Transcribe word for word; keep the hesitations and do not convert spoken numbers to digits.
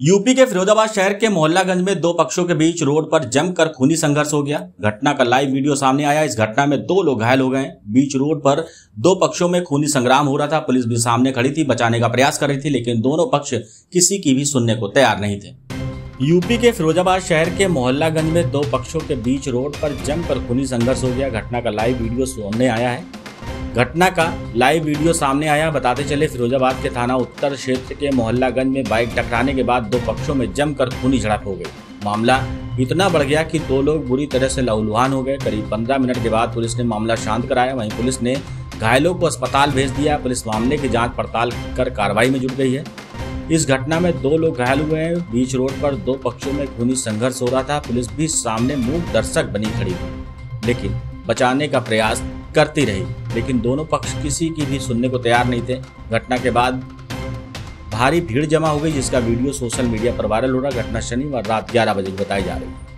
UP के फिरोजाबाद शहर के मोहल्लागंज में दो पक्षों के बीच रोड पर जमकर खूनी संघर्ष हो गया। घटना का लाइव वीडियो सामने आया। इस घटना में दो लोग घायल हो गए। बीच रोड पर दो पक्षों में खूनी संग्राम हो रहा था। पुलिस भी सामने खड़ी थी, बचाने का प्रयास कर रही थी, लेकिन दोनों पक्ष किसी की भी सुनने को तैयार नहीं थे। यूपी के फिरोजाबाद शहर के मोहल्लागंज में दो पक्षों के बीच रोड पर जमकर खूनी संघर्ष हो गया। घटना का लाइव वीडियो सामने आया है। घटना का लाइव वीडियो सामने आया। बताते चले, फिरोजाबाद के थाना उत्तर क्षेत्र के मोहल्लागंज में बाइक टकराने के बाद दो पक्षों में जमकर खूनी झड़प हो गई। मामला इतना बढ़ गया कि दो लोग बुरी तरह से लहूलुहान हो गए। करीब पंद्रह मिनट के बाद पुलिस ने मामला शांत कराया। वहीं पुलिस ने घायलों को अस्पताल भेज दिया। पुलिस मामले की जांच पड़ताल कर कार्रवाई में जुट गई है। इस घटना में दो लोग घायल हुए हैं। बीच रोड पर दो पक्षों में खूनी संघर्ष हो रहा था। पुलिस भी सामने मूक दर्शक बनी खड़ी हुई, लेकिन बचाने का प्रयास करती रही, लेकिन दोनों पक्ष किसी की भी सुनने को तैयार नहीं थे। घटना के बाद भारी भीड़ जमा हो गई, जिसका वीडियो सोशल मीडिया पर वायरल हो रहा। घटना शनिवार रात ग्यारह बजे बताई जा रही है।